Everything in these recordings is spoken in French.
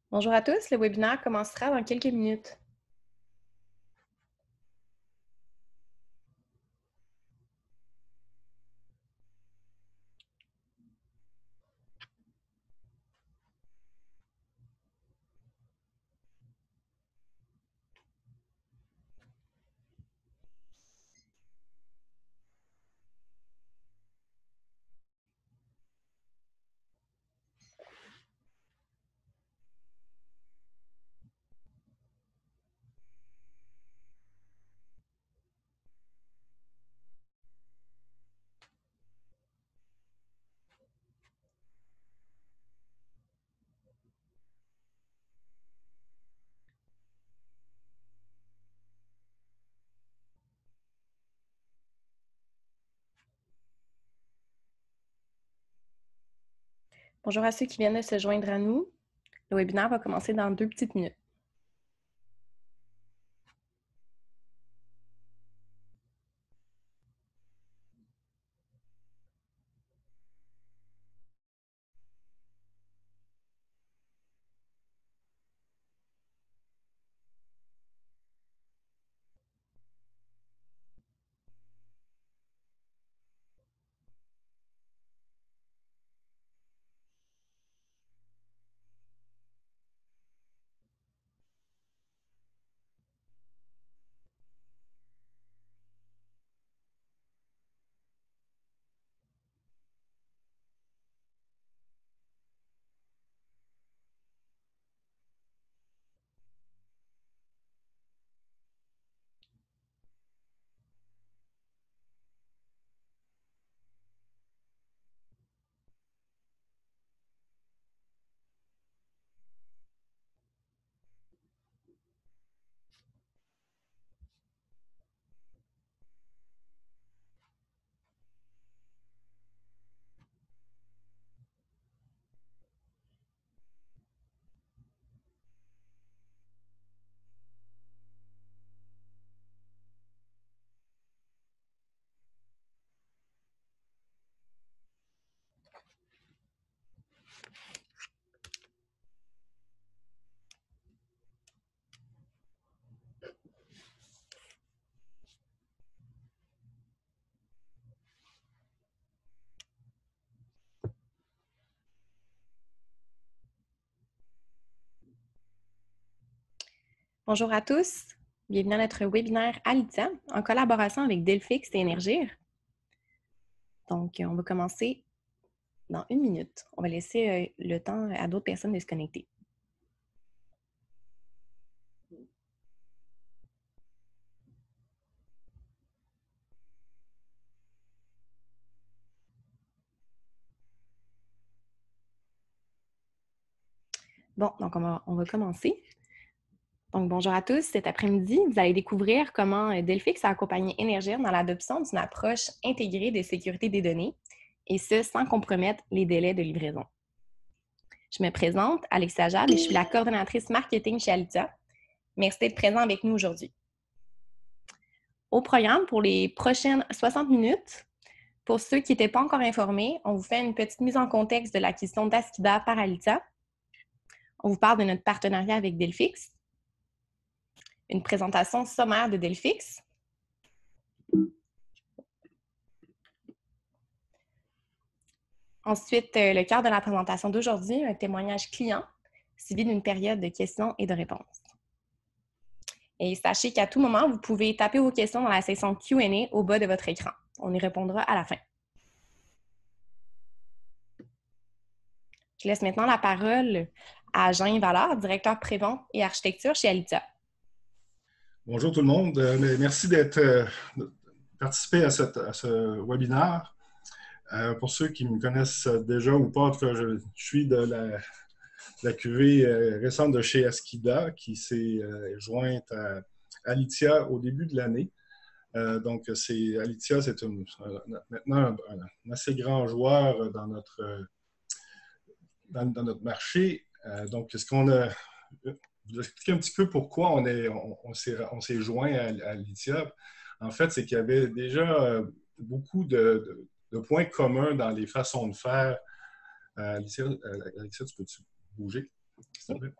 Bonjour à tous, le webinaire commencera dans quelques minutes. Bonjour à ceux qui viennent de se joindre à nous. Le webinaire va commencer dans 2 petites minutes. Bonjour à tous, bienvenue à notre webinaire Alitia en collaboration avec Delphix et Énergir. Donc, on va commencer dans 1 minute. On va laisser le temps à d'autres personnes de se connecter. Bon, donc on va commencer. Donc, bonjour à tous. Cet après-midi, vous allez découvrir comment Delphix a accompagné Énergir dans l'adoption d'une approche intégrée de sécurité des données, et ce, sans compromettre les délais de livraison. Je me présente, Alexia Jade, et je suis la coordonnatrice marketing chez Alitia. Merci d'être présent avec nous aujourd'hui. Au programme, pour les prochaines 60 minutes, pour ceux qui n'étaient pas encore informés, on vous fait une petite mise en contexte de l'acquisition d'Askida par Alitia. On vous parle de notre partenariat avec Delphix, une présentation sommaire de Delphix. Ensuite, le cœur de la présentation d'aujourd'hui, un témoignage client, suivi d'une période de questions et de réponses. Et sachez qu'à tout moment, vous pouvez taper vos questions dans la section Q&A au bas de votre écran. On y répondra à la fin. Je laisse maintenant la parole à Jean Valard, directeur prévente et architecture chez Alitia. Bonjour tout le monde. Merci de participer à ce webinaire. Pour ceux qui me connaissent déjà ou pas, en tout cas, je suis de la cuvée récente de chez Askida qui s'est jointe à Alitia au début de l'année. Donc, Alitia, c'est maintenant un assez grand joueur dans notre marché. Donc, est-ce qu'on a... vous expliquer un petit peu pourquoi on s'est joint à Alitia. En fait, c'est qu'il y avait déjà beaucoup de points communs dans les façons de faire. Alicia, tu peux-tu bouger? s'il te plaît.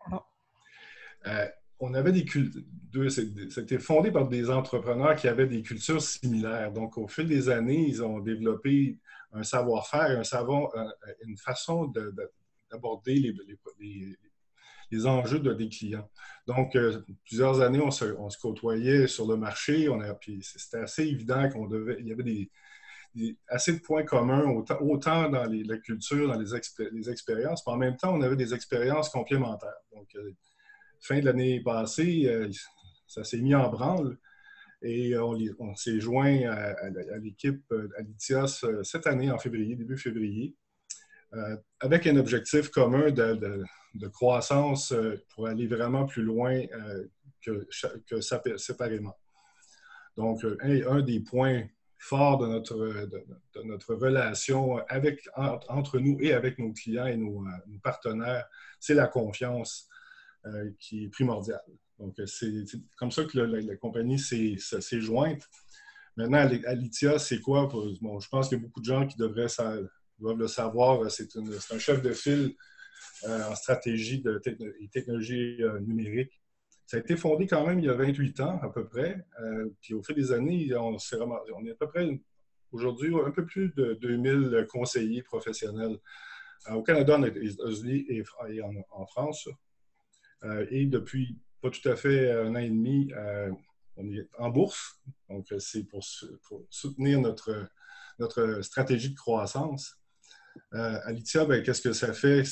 On avait c'était fondé par des entrepreneurs qui avaient des cultures similaires. Donc, au fil des années, ils ont développé un savoir-faire, une façon d'aborder les enjeux des clients. Donc, plusieurs années, on se côtoyait sur le marché. Puis c'était assez évident il y avait assez de points communs, autant dans la culture, dans les expériences, mais en même temps, on avait des expériences complémentaires. Donc, fin de l'année passée, ça s'est mis en branle et on s'est joint à l'équipe Alitias cette année, en février, début février, avec un objectif commun de croissance pour aller vraiment plus loin que séparément. Donc, un des points forts de notre relation entre nous et avec nos clients et nos partenaires, c'est la confiance qui est primordiale. Donc, c'est comme ça que la compagnie s'est jointe. Maintenant, Alitia, c'est quoi? Bon, je pense qu'il y a beaucoup de gens qui doivent le savoir. C'est un chef de file en stratégie et technologie numérique. Ça a été fondé quand même il y a 28 ans à peu près. Puis au fil des années, on est à peu près aujourd'hui un peu plus de 2000 conseillers professionnels au Canada, aux États-Unis et en France. Et depuis pas tout à fait un an et demi, on est en bourse. Donc, c'est pour soutenir notre stratégie de croissance. Alitia, qu'est-ce que ça fait?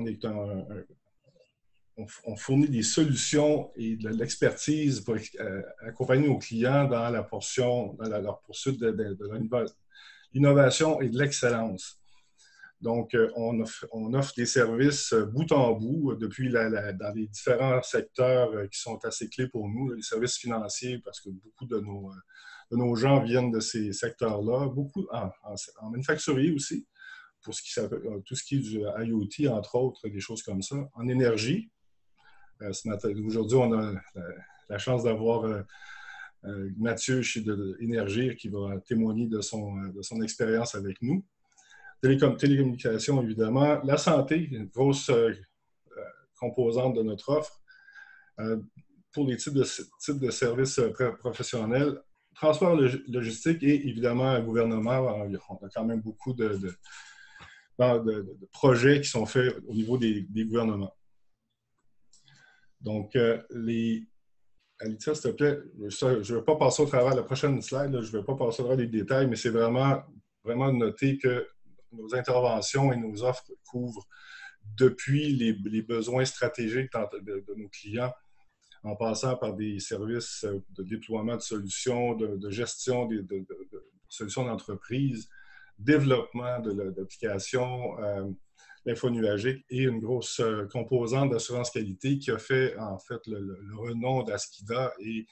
On fournit des solutions et de l'expertise pour accompagner nos clients dans leur poursuite de l'innovation et de l'excellence. Donc, on offre des services bout en bout dans les différents secteurs qui sont assez clés pour nous, les services financiers, parce que beaucoup de nos gens viennent de ces secteurs-là, beaucoup en manufacturier aussi, pour tout ce qui est du IoT, entre autres, des choses comme ça, en énergie. Aujourd'hui, on a la chance d'avoir Mathieu chez Énergie qui va témoigner de son expérience avec nous. Télécommunications, évidemment. La santé, une grosse composante de notre offre. Pour les types de services professionnels, transport logistique et évidemment gouvernement. On a quand même beaucoup de projets qui sont faits au niveau des gouvernements. Donc, Alicia, s'il te plaît, je ne vais pas passer au travers de la prochaine slide, je ne vais pas passer au travers des détails, mais c'est vraiment de noter que nos interventions et nos offres couvrent depuis les besoins stratégiques de nos clients, en passant par des services de déploiement de solutions, de gestion de solutions d'entreprise, développement d'applications, l'infonuagique et une grosse composante d'assurance qualité qui a fait en fait le renom d'Askida et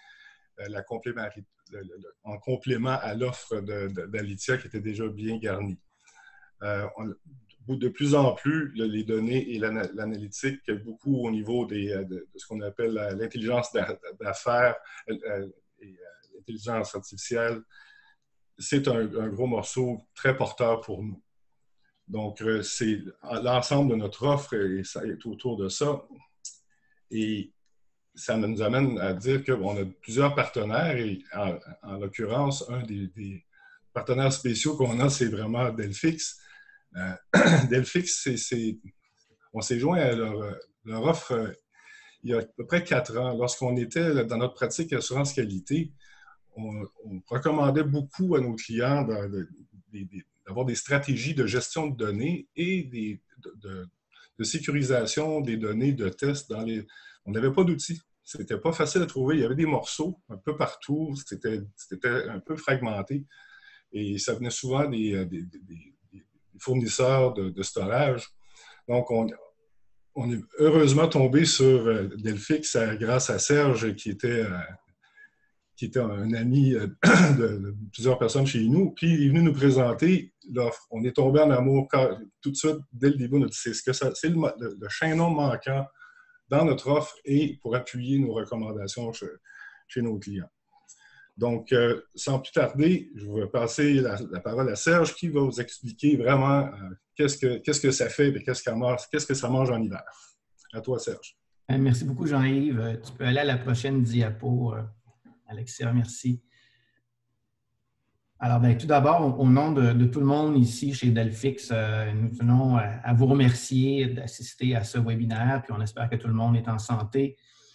en complément à l'offre d'Alitia qui était déjà bien garnie. De plus en plus, les données et l'analytique, beaucoup au niveau de ce qu'on appelle l'intelligence d'affaires et l'intelligence artificielle, c'est un gros morceau très porteur pour nous. Donc, c'est l'ensemble de notre offre et ça est autour de ça. Et ça nous amène à dire qu'on a plusieurs partenaires et en l'occurrence, un des partenaires spéciaux qu'on a, c'est vraiment Delphix. Delphix, on s'est joint à leur offre il y a à peu près 4 ans. Lorsqu'on était dans notre pratique assurance qualité, on recommandait beaucoup à nos clients d'avoir des stratégies de gestion de données et de sécurisation des données de tests. On n'avait pas d'outils. C'était pas facile à trouver. Il y avait des morceaux un peu partout. C'était un peu fragmenté. Et ça venait souvent des fournisseurs de storage. Donc, on est heureusement tombé sur Delphix grâce à Serge, qui était un ami de plusieurs personnes chez nous. Puis, il est venu nous présenter l'offre. On est tombé en amour tout de suite, dès le début. On a dit, c'est le chaînon manquant dans notre offre et pour appuyer nos recommandations chez nos clients. Donc, sans plus tarder, je vais passer la parole à Serge qui va vous expliquer vraiment qu'est-ce que ça fait et qu'est-ce que ça mange en hiver. À toi, Serge. Merci beaucoup, Jean-Yves. Tu peux aller à la prochaine diapo, Alexia, merci. Alors, tout d'abord, au nom de tout le monde ici chez Delphix, nous tenons à vous remercier d'assister à ce webinaire, puis on espère que tout le monde est en santé.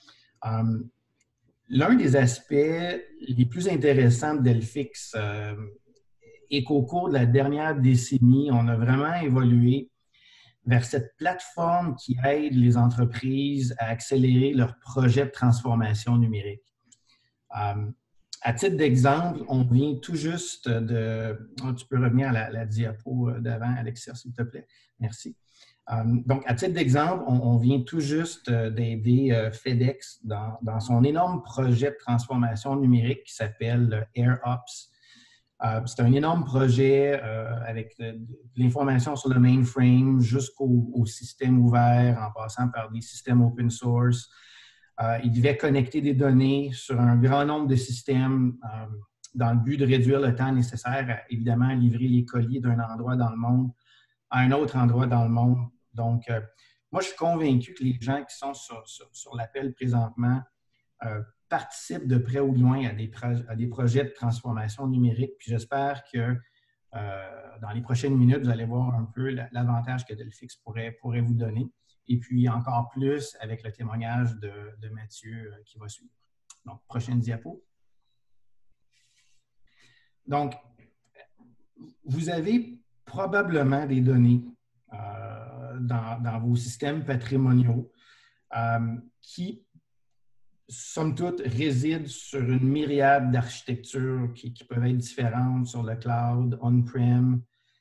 L'un des aspects les plus intéressants de Delphix est qu'au cours de la dernière décennie, on a vraiment évolué vers cette plateforme qui aide les entreprises à accélérer leurs projets de transformation numérique. À titre d'exemple, on vient tout juste de... tu peux revenir à la diapo d'avant, Alexia, s'il te plaît. Merci. Donc, à titre d'exemple, on vient tout juste d'aider FedEx dans son énorme projet de transformation numérique qui s'appelle AirOps. C'est un énorme projet avec de l'information sur le mainframe jusqu'au système ouvert en passant par des systèmes open source. Il devait connecter des données sur un grand nombre de systèmes dans le but de réduire le temps nécessaire à, évidemment, livrer les colis d'un endroit dans le monde à un autre endroit dans le monde. Donc, moi, je suis convaincu que les gens qui sont sur l'appel présentement participent de près ou de loin à des projets de transformation numérique. Puis j'espère que dans les prochaines minutes, vous allez voir un peu l'avantage que Delphix pourrait vous donner. Et puis encore plus avec le témoignage de Mathieu qui va suivre. Donc, prochaine diapo. Donc, vous avez probablement des données dans vos systèmes patrimoniaux qui, somme toute, résident sur une myriade d'architectures qui peuvent être différentes sur le cloud, on-prem.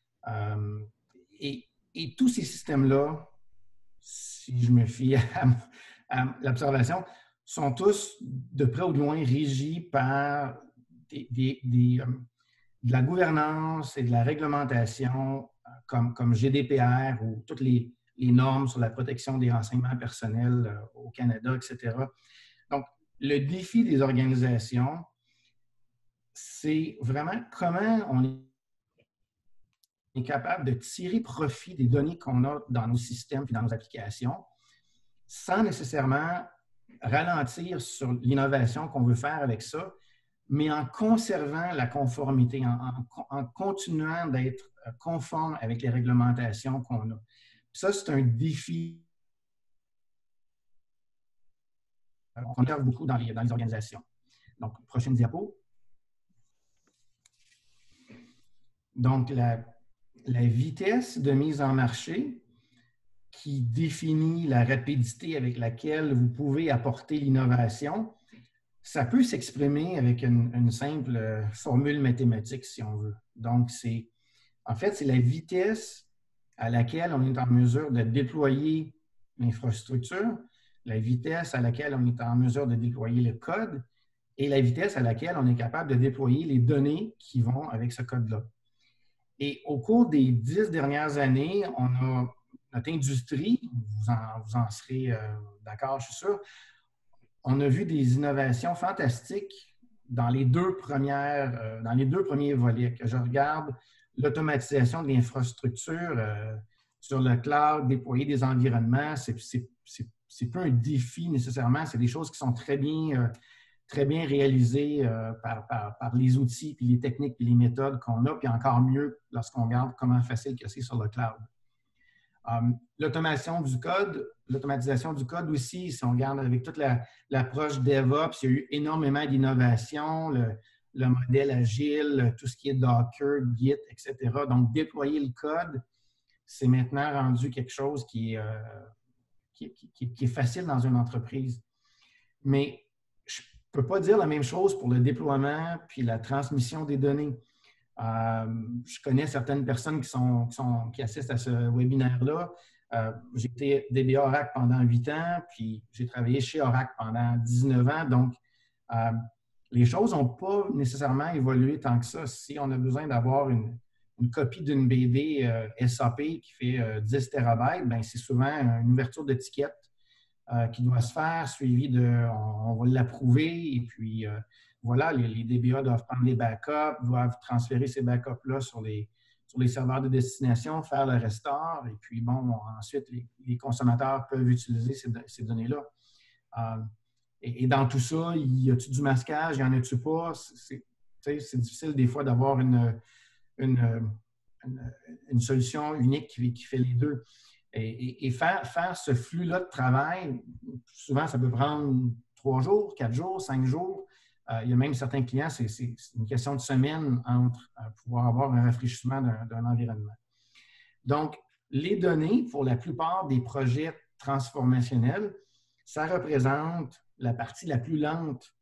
Et tous ces systèmes-là, si je me fie à l'observation, sont tous de près ou de loin régis par de la gouvernance et de la réglementation comme GDPR ou toutes les normes sur la protection des renseignements personnels au Canada, etc. Donc, le défi des organisations, c'est vraiment comment on est capable de tirer profit des données qu'on a dans nos systèmes et dans nos applications sans nécessairement ralentir sur l'innovation qu'on veut faire avec ça, mais en conservant la conformité, en continuant d'être conforme avec les réglementations qu'on a. Ça, c'est un défi qu'on observe beaucoup dans les organisations. Donc, prochaine diapo. Donc, la vitesse de mise en marché qui définit la rapidité avec laquelle vous pouvez apporter l'innovation, ça peut s'exprimer avec une simple formule mathématique, si on veut. Donc, en fait, c'est la vitesse à laquelle on est en mesure de déployer l'infrastructure, la vitesse à laquelle on est en mesure de déployer le code et la vitesse à laquelle on est capable de déployer les données qui vont avec ce code-là. Et au cours des 10 dernières années, on a notre industrie, vous en serez d'accord, je suis sûr, on a vu des innovations fantastiques dans les deux premiers volets. Que je regarde l'automatisation de l'infrastructure sur le cloud, déployer des environnements, c'est pas un défi nécessairement, c'est des choses qui sont très bien réalisées par les outils, puis les techniques, puis les méthodes qu'on a, puis encore mieux lorsqu'on regarde comment facile que c'est sur le cloud. L'automatisation du code aussi, si on regarde avec toute l'approche DevOps, il y a eu énormément d'innovations, le modèle agile, tout ce qui est Docker, Git, etc. Donc, déployer le code, c'est maintenant rendu quelque chose qui est facile dans une entreprise. Mais je ne peux pas dire la même chose pour le déploiement puis la transmission des données. Je connais certaines personnes qui assistent à ce webinaire-là. J'ai été DBA Oracle pendant 8 ans, puis j'ai travaillé chez Oracle pendant 19 ans. Donc, les choses n'ont pas nécessairement évolué tant que ça. Si on a besoin d'avoir une copie d'une BD SAP qui fait 10 TB, ben, c'est souvent une ouverture d'étiquette qui doit se faire, suivi on va l'approuver, et puis voilà, les DBA doivent prendre les backups, doivent transférer ces backups-là sur sur les serveurs de destination, faire le restore, et puis, bon, ensuite, les consommateurs peuvent utiliser ces données-là. Et dans tout ça, y a-t-il du masquage, y en a-t-il pas? C'est difficile des fois d'avoir une solution unique qui fait les deux. Et faire ce flux-là de travail, souvent, ça peut prendre 3 jours, 4 jours, 5 jours. Il y a même certains clients, c'est une question de semaine entre pouvoir avoir un rafraîchissement d'un environnement. Donc, les données, pour la plupart des projets transformationnels, ça représente la partie la plus lente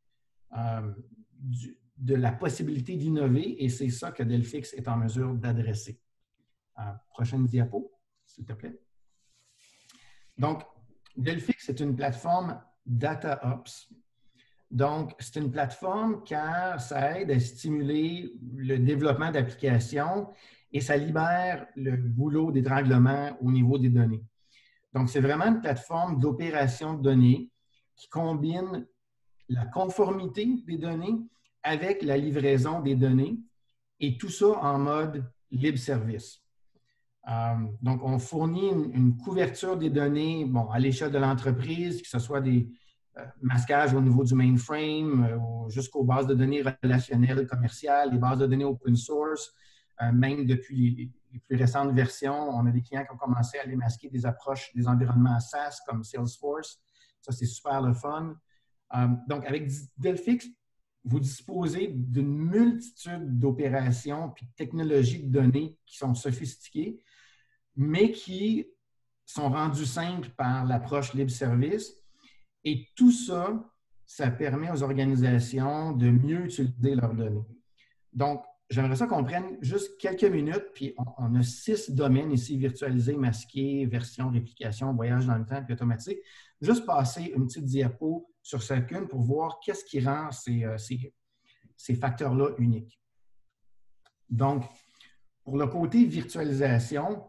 de la possibilité d'innover, et c'est ça que Delphix est en mesure d'adresser. Prochaine diapo, s'il te plaît. Donc, Delphix est une plateforme DataOps. Donc, c'est une plateforme car ça aide à stimuler le développement d'applications et ça libère le goulot d'étranglement au niveau des données. Donc, c'est vraiment une plateforme d'opération de données qui combine la conformité des données avec la livraison des données et tout ça en mode libre service. Donc, on fournit une couverture des données à l'échelle de l'entreprise, que ce soit des masquages au niveau du mainframe jusqu'aux bases de données relationnelles commerciales, les bases de données open source, même depuis les plus récentes versions, on a des clients qui ont commencé à aller masquer des approches des environnements SaaS comme Salesforce. Ça, c'est super le fun. Donc, avec Delphix, vous disposez d'une multitude d'opérations et de technologies de données qui sont sophistiquées, mais qui sont rendues simples par l'approche libre-service. Et tout ça, ça permet aux organisations de mieux utiliser leurs données. Donc, j'aimerais ça qu'on prenne juste quelques minutes, puis on a 6 domaines ici, virtualisés, masqués, version, réplication, voyage dans le temps, puis automatique. Juste passer une petite diapo sur chacune pour voir qu'est-ce qui rend ces facteurs-là uniques. Donc, pour le côté virtualisation,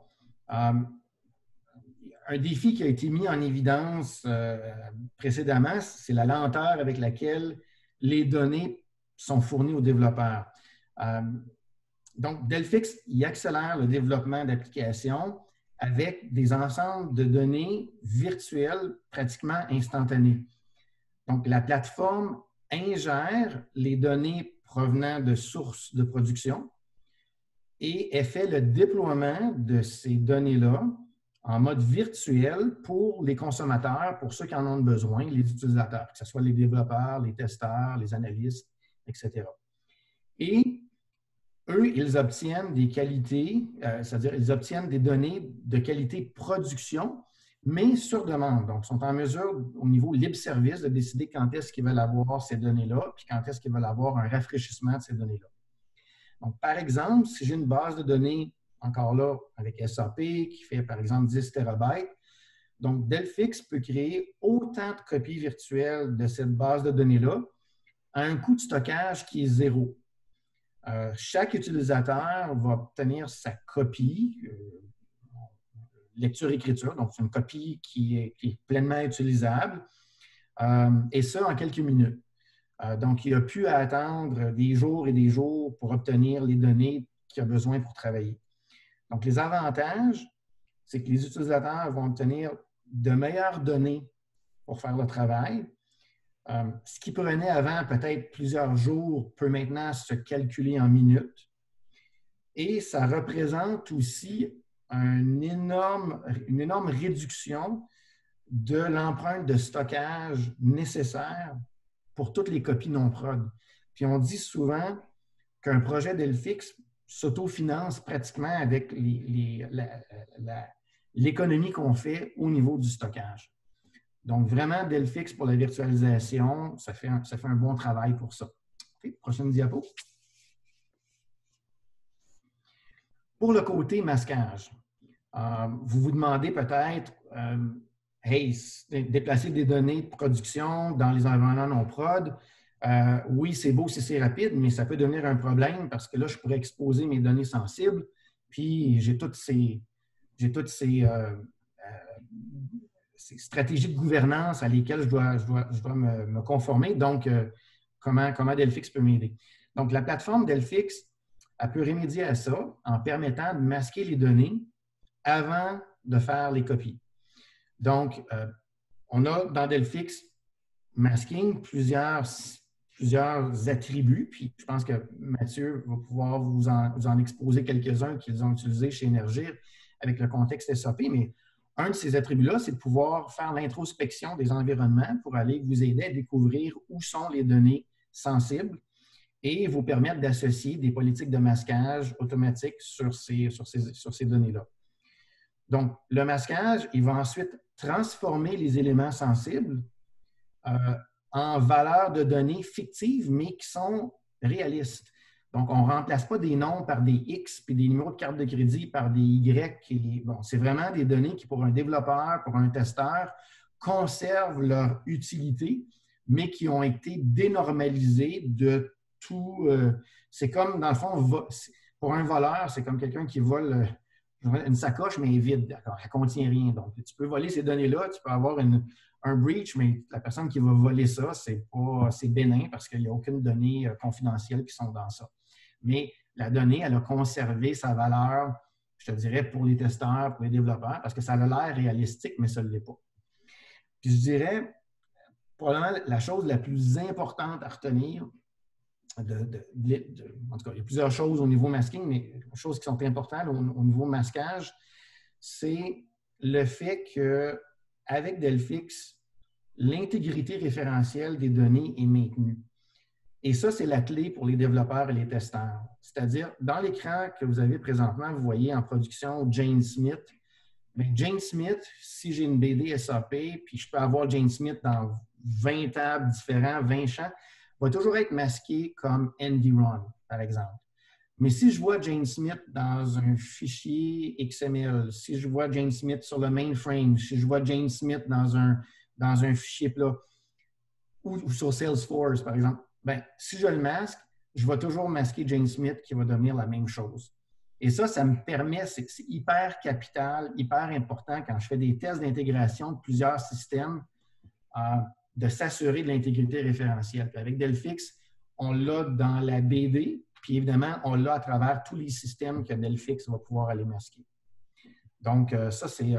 un défi qui a été mis en évidence précédemment, c'est la lenteur avec laquelle les données sont fournies aux développeurs. Donc, Delphix, il accélère le développement d'applications avec des ensembles de données virtuelles pratiquement instantanées. Donc, la plateforme ingère les données provenant de sources de production et elle fait le déploiement de ces données-là en mode virtuel pour les consommateurs, pour ceux qui en ont besoin, les utilisateurs, que ce soit les développeurs, les testeurs, les analystes, etc. Et eux, ils obtiennent des qualités, c'est-à-dire ils obtiennent des données de qualité production, mais sur demande. Donc, ils sont en mesure, au niveau libre-service, de décider quand est-ce qu'ils veulent avoir ces données-là, puis quand est-ce qu'ils veulent avoir un rafraîchissement de ces données-là. Donc, par exemple, si j'ai une base de données, encore là, avec SAP, qui fait, par exemple, 10 TB, donc Delphix peut créer autant de copies virtuelles de cette base de données-là à un coût de stockage qui est 0. Chaque utilisateur va obtenir sa copie, lecture-écriture, donc c'est une copie qui est pleinement utilisable, et ça en quelques minutes. Donc, il n'a plus à attendre des jours et des jours pour obtenir les données qu'il a besoin pour travailler. Donc, les avantages, c'est que les utilisateurs vont obtenir de meilleures données pour faire le travail. Ce qui prenait avant peut-être plusieurs jours peut maintenant se calculer en minutes. Et ça représente aussi une énorme réduction de l'empreinte de stockage nécessaire pour toutes les copies non prod. Puis on dit souvent qu'un projet Delphix s'autofinance pratiquement avec l'économie qu'on fait au niveau du stockage. Donc, vraiment, Delphix pour la virtualisation, ça fait un bon travail pour ça. Okay, prochaine diapo. Pour le côté masquage, vous vous demandez peut-être, hey, déplacer des données de production dans les environnements non prod, oui, c'est beau si c'est rapide, mais ça peut devenir un problème parce que là, je pourrais exposer mes données sensibles, puis j'ai toutes ces stratégies de gouvernance à lesquelles je dois me conformer. Donc, comment Delphix peut m'aider? Donc, la plateforme Delphix elle peut remédier à ça en permettant de masquer les données avant de faire les copies. Donc, on a dans Delphix Masking plusieurs attributs, puis je pense que Mathieu va pouvoir vous en exposer quelques-uns qu'ils ont utilisés chez Énergir avec le contexte SAP, mais un de ces attributs-là, c'est de pouvoir faire l'introspection des environnements pour aller vous aider à découvrir où sont les données sensibles et vous permettre d'associer des politiques de masquage automatique sur ces données-là. Donc, le masquage, il va ensuite transformer les éléments sensibles en valeurs de données fictives, mais qui sont réalistes. Donc, on ne remplace pas des noms par des X puis des numéros de carte de crédit par des Y. Bon, c'est vraiment des données qui, pour un développeur, pour un testeur, conservent leur utilité, mais qui ont été dénormalisées de tout. C'est comme, dans le fond, pour un voleur, c'est comme quelqu'un qui vole une sacoche, mais elle est vide. D'accord, elle ne contient rien. Donc, tu peux voler ces données-là, tu peux avoir un breach, mais la personne qui va voler ça, c'est bénin parce qu'il n'y a aucune donnée confidentielle qui sont dans ça. Mais la donnée, elle a conservé sa valeur, je te dirais, pour les testeurs, pour les développeurs, parce que ça a l'air réalistique, mais ça ne l'est pas. Puis je dirais, probablement la chose la plus importante à retenir, en tout cas, il y a plusieurs choses au niveau masking, mais les choses qui sont importantes au niveau masquage, c'est le fait qu'avec Delphix, l'intégrité référentielle des données est maintenue. Et ça, c'est la clé pour les développeurs et les testeurs. C'est-à-dire, dans l'écran que vous avez présentement, vous voyez en production Jane Smith. Bien, Jane Smith, si j'ai une BD SAP, puis je peux avoir Jane Smith dans 20 tables différents, 20 champs, va toujours être masqué comme Andy Ron, par exemple. Mais si je vois Jane Smith dans un fichier XML, si je vois Jane Smith sur le mainframe, si je vois Jane Smith dans un fichier plat ou sur Salesforce, par exemple, bien, si je le masque, je vais toujours masquer Jane Smith qui va devenir la même chose. Et ça me permet, c'est hyper capital, hyper important quand je fais des tests d'intégration de plusieurs systèmes, de s'assurer de l'intégrité référentielle. Puis avec Delphix, on l'a dans la BD, puis évidemment, on l'a à travers tous les systèmes que Delphix va pouvoir aller masquer. Donc, ça, c'est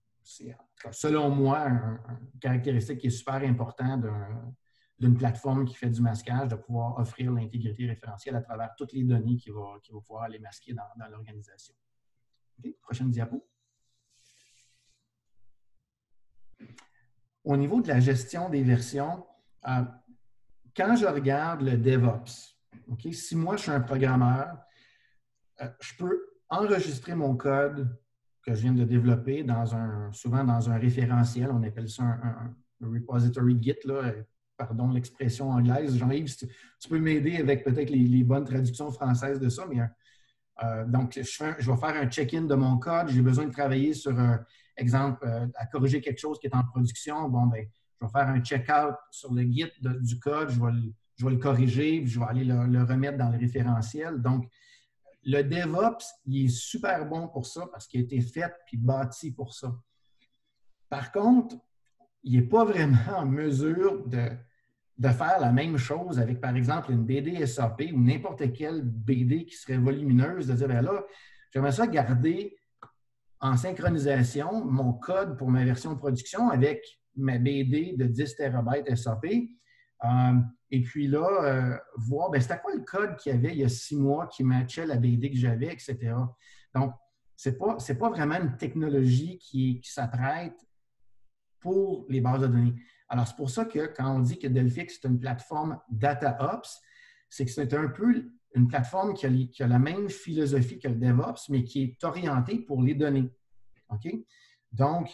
selon moi, une caractéristique qui est super importante d'une plateforme qui fait du masquage, de pouvoir offrir l'intégrité référentielle à travers toutes les données qu'il va pouvoir aller masquer dans l'organisation. Okay, prochaine diapo. Au niveau de la gestion des versions, quand je regarde le DevOps, okay, si moi je suis un programmeur, je peux enregistrer mon code que je viens de développer souvent dans un référentiel, on appelle ça un repository Git, là, pardon l'expression anglaise. Jean-Yves, tu peux m'aider avec peut-être les bonnes traductions françaises de ça, mais donc je vais faire un check-in de mon code, j'ai besoin de travailler sur exemple, à corriger quelque chose qui est en production, bon, ben, je vais faire un check-out sur le Git du code, je vais le corriger, puis je vais aller le remettre dans le référentiel. Donc, le DevOps, il est super bon pour ça parce qu'il a été fait puis bâti pour ça. Par contre, il n'est pas vraiment en mesure de faire la même chose avec, par exemple, une BD SAP ou n'importe quelle BD qui serait volumineuse, de dire, bien là, j'aimerais ça garder en synchronisation mon code pour ma version de production avec ma BD de 10 TB SAP. Et puis là, voir, ben, c'était quoi le code qu'il y avait il y a 6 mois qui matchait la BD que j'avais, etc. Donc, ce n'est pas vraiment une technologie qui s'apprête pour les bases de données. Alors, c'est pour ça que quand on dit que Delphix est une plateforme DataOps, c'est que c'est un peu une plateforme qui a la même philosophie que le DevOps, mais qui est orientée pour les données. OK? Donc,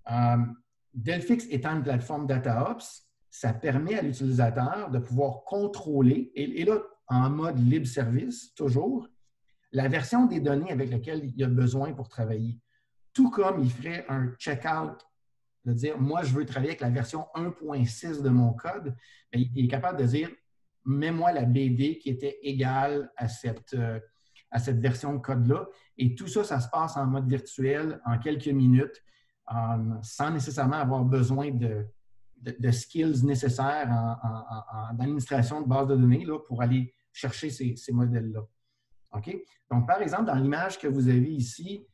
Delphix étant une plateforme DataOps, ça permet à l'utilisateur de pouvoir contrôler, et là, en mode libre service, toujours, la version des données avec laquelle il a besoin pour travailler. Tout comme il ferait un check-out, de dire, moi, je veux travailler avec la version 1.6 de mon code, bien, il est capable de dire, mets-moi la BD qui était égale à cette version de code-là. Et tout ça, ça se passe en mode virtuel en quelques minutes, sans nécessairement avoir besoin de skills nécessaires en administration de base de données là, pour aller chercher ces modèles-là. OK? Donc, par exemple, dans l'image que vous avez ici,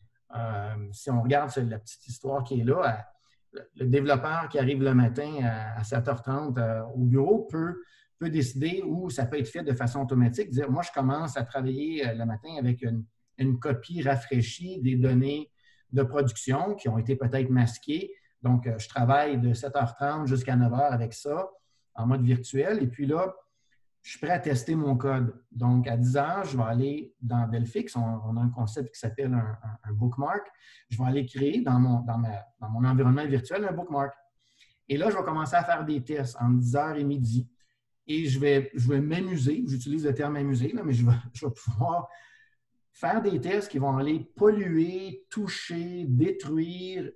si on regarde la petite histoire qui est là, le développeur qui arrive le matin à 7h30 au bureau peut décider, ou ça peut être fait de façon automatique, dire, moi, je commence à travailler le matin avec une copie rafraîchie des données de production qui ont été peut-être masquées. Donc, je travaille de 7h30 jusqu'à 9h avec ça en mode virtuel. Et puis là, je suis prêt à tester mon code. Donc, à 10h, je vais aller dans Delphix. On a un concept qui s'appelle un bookmark. Je vais aller créer dans mon environnement virtuel un bookmark. Et là, je vais commencer à faire des tests entre 10h et midi. Et je vais m'amuser. J'utilise le terme amuser, là, mais je vais pouvoir faire des tests qui vont aller polluer, toucher, détruire,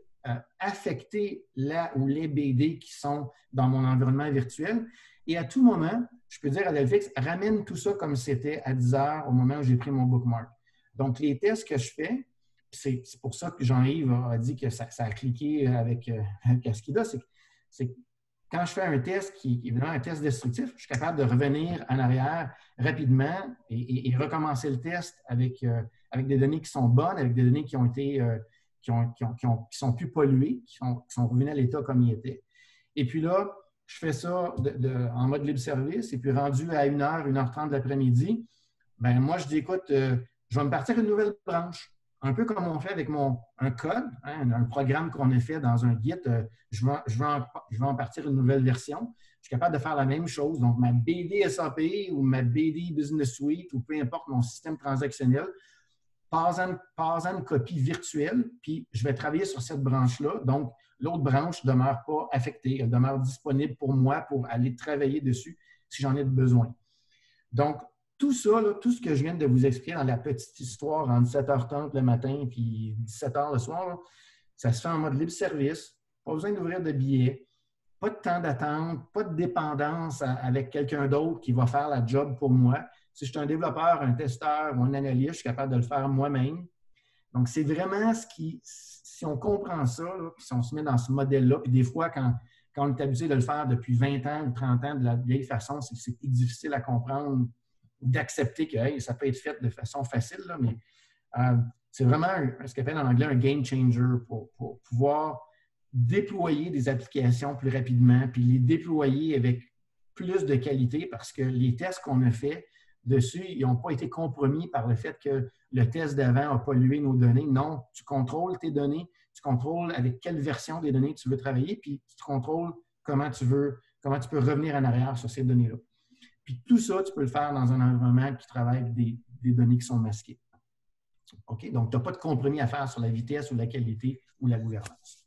affecter la ou les BD qui sont dans mon environnement virtuel. Et à tout moment, je peux dire à Delphix, ramène tout ça comme c'était à 10h au moment où j'ai pris mon bookmark. Donc, les tests que je fais, c'est pour ça que Jean-Yves a dit que ça a cliqué avec Askida, c'est que quand je fais un test qui est évidemment un test destructif, je suis capable de revenir en arrière rapidement et recommencer le test avec des données qui sont bonnes, avec des données qui ont été qui sont plus polluées, qui sont revenues à l'état comme ils étaient. Et puis là, je fais ça en mode libre service, et puis rendu à 1h, 1h30 de l'après-midi, ben moi, je dis, écoute, je vais me partir une nouvelle branche. Un peu comme on fait avec un code, hein, un programme qu'on a fait dans un Git, je vais en partir une nouvelle version. Je suis capable de faire la même chose. Donc, ma BD SAP ou ma BD Business Suite ou peu importe mon système transactionnel, passe en une copie virtuelle, puis je vais travailler sur cette branche-là. Donc, l'autre branche ne demeure pas affectée. Elle demeure disponible pour moi pour aller travailler dessus si j'en ai besoin. Donc, tout ça, là, tout ce que je viens de vous expliquer dans la petite histoire entre 7h30 le matin et 17h le soir, là, ça se fait en mode libre service. Pas besoin d'ouvrir de billets. Pas de temps d'attente, pas de dépendance avec quelqu'un d'autre qui va faire la job pour moi. Si je suis un développeur, un testeur ou un analyste, je suis capable de le faire moi-même. Donc, c'est vraiment si on comprend ça, là, puis si on se met dans ce modèle-là, puis des fois, quand on est habitué de le faire depuis 20 ans ou 30 ans de la vieille façon, c'est plus difficile à comprendre, d'accepter que hey, ça peut être fait de façon facile, là, mais c'est vraiment ce qu'on appelle en anglais un game changer pour pouvoir déployer des applications plus rapidement, puis les déployer avec plus de qualité parce que les tests qu'on a faits dessus, ils n'ont pas été compromis par le fait que le test d'avant a pollué nos données. Non, tu contrôles tes données, tu contrôles avec quelle version des données tu veux travailler, puis tu contrôles comment tu peux revenir en arrière sur ces données-là. Puis tout ça, tu peux le faire dans un environnement qui travaille avec des données qui sont masquées. OK? Donc, tu n'as pas de compromis à faire sur la vitesse ou la qualité ou la gouvernance.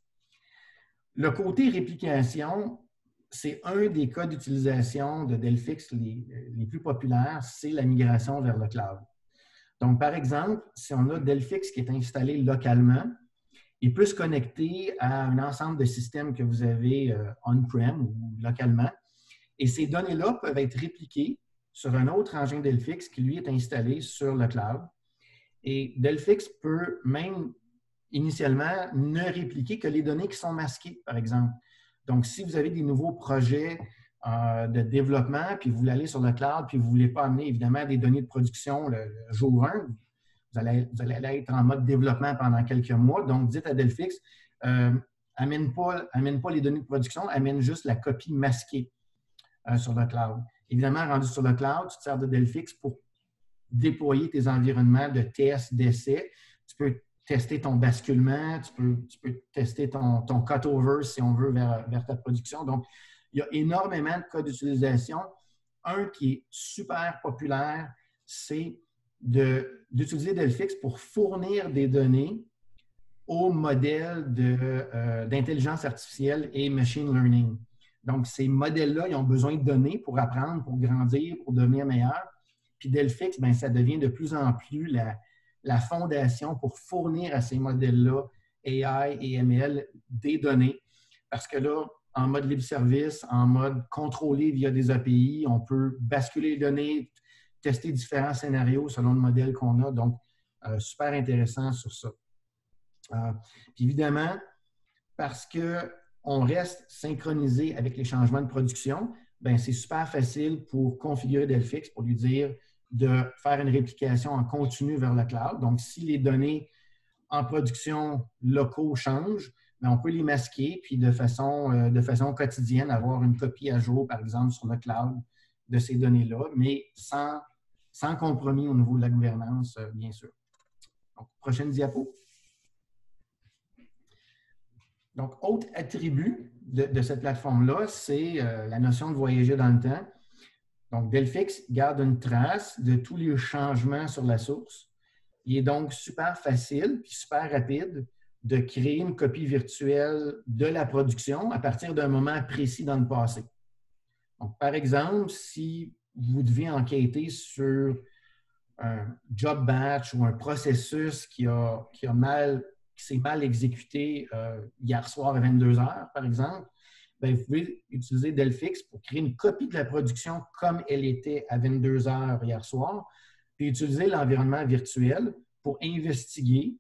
Le côté réplication, c'est un des cas d'utilisation de Delphix les plus populaires, c'est la migration vers le cloud. Donc, par exemple, si on a Delphix qui est installé localement, il peut se connecter à un ensemble de systèmes que vous avez on-prem ou localement. Et ces données-là peuvent être répliquées sur un autre engin Delphix qui, lui, est installé sur le cloud. Et Delphix peut même, initialement, ne répliquer que les données qui sont masquées, par exemple. Donc, si vous avez des nouveaux projets de développement, puis vous voulez aller sur le cloud, puis vous ne voulez pas amener, évidemment, des données de production le jour 1, vous allez être en mode développement pendant quelques mois. Donc, dites à Delphix, amène pas les données de production, amène juste la copie masquée sur le cloud. Évidemment, rendu sur le cloud, tu te sers de Delphix pour déployer tes environnements de tests, d'essais. Tu peux tester ton basculement, tu peux tester ton cut-over, si on veut, vers ta production. Donc, il y a énormément de cas d'utilisation. Un qui est super populaire, c'est d'utiliser Delphix pour fournir des données au modèle d'intelligence artificielle et machine learning. Donc, ces modèles-là, ils ont besoin de données pour apprendre, pour grandir, pour devenir meilleurs. Puis Delphix, bien, ça devient de plus en plus la fondation pour fournir à ces modèles-là, AI et ML, des données. Parce que là, en mode libre service, en mode contrôlé via des API, on peut basculer les données, tester différents scénarios selon le modèle qu'on a. Donc, super intéressant sur ça. Puis évidemment, parce qu'on reste synchronisé avec les changements de production, bien, c'est super facile pour configurer Delphix, pour lui dire de faire une réplication en continu vers le cloud. Donc, si les données en production locaux changent, bien, on peut les masquer, puis de façon quotidienne, avoir une copie à jour, par exemple, sur le cloud de ces données-là, mais sans compromis au niveau de la gouvernance, bien sûr. Donc, prochaine diapo. Donc, autre attribut de cette plateforme-là, c'est la notion de voyager dans le temps. Donc, Delphix garde une trace de tous les changements sur la source. Il est donc super facile et super rapide de créer une copie virtuelle de la production à partir d'un moment précis dans le passé. Donc, par exemple, si vous devez enquêter sur un job batch ou un processus qui s'est mal exécuté hier soir à 22 h, par exemple, bien, vous pouvez utiliser Delphix pour créer une copie de la production comme elle était à 22 h hier soir, puis utiliser l'environnement virtuel pour investiguer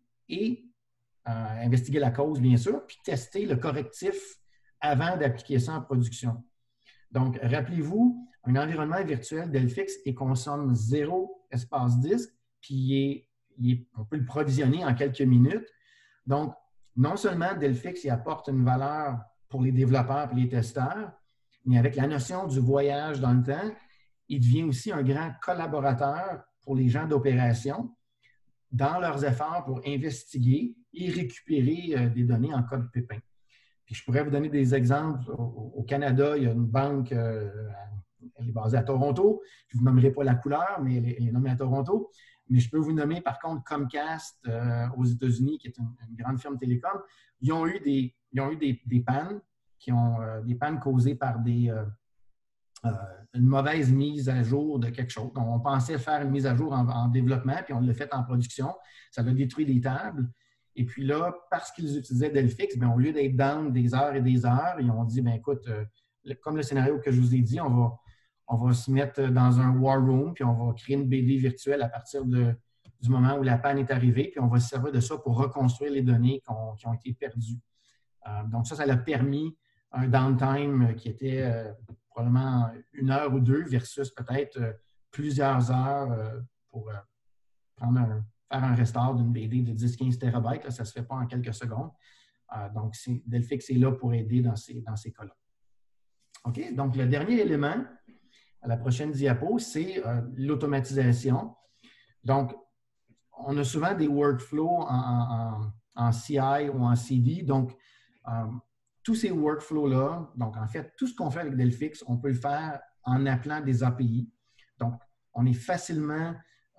la cause, bien sûr, puis tester le correctif avant d'appliquer ça en production. Donc, rappelez-vous, un environnement virtuel Delphix, il consomme 0 espace disque, puis on peut le provisionner en quelques minutes. Donc, non seulement Delphix il apporte une valeur pour les développeurs et les testeurs, mais avec la notion du voyage dans le temps, il devient aussi un grand collaborateur pour les gens d'opération dans leurs efforts pour investiguer et récupérer des données en cas de pépin. Puis je pourrais vous donner des exemples. Au Canada, il y a une banque, elle est basée à Toronto. Je ne vous nommerai pas la couleur, mais elle est nommée à Toronto. Mais je peux vous nommer, par contre, Comcast aux États-Unis, qui est une grande firme télécom. Ils ont eu des pannes, des pannes causées par une mauvaise mise à jour de quelque chose. Donc, on pensait faire une mise à jour en développement, puis on l'a fait en production. Ça a détruit des tables. Et puis là, parce qu'ils utilisaient Delphix, bien, au lieu d'être down des heures et des heures, ils ont dit, bien, écoute, comme le scénario que je vous ai dit, on va se mettre dans un war room, puis on va créer une BD virtuelle à partir du moment où la panne est arrivée, puis on va se servir de ça pour reconstruire les données qui ont été perdues. Donc ça a permis un downtime qui était probablement 1 heure ou 2 versus peut-être plusieurs heures pour faire un restart d'une BD de 10-15 TB. Là, ça ne se fait pas en quelques secondes. Donc, Delphix est là pour aider dans ces cas-là. OK? Donc, le dernier élément, à la prochaine diapo, c'est l'automatisation. Donc, on a souvent des workflows en CI ou en CD. Donc, tous ces workflows-là, donc en fait, tout ce qu'on fait avec Delphix, on peut le faire en appelant des API. Donc, on est facilement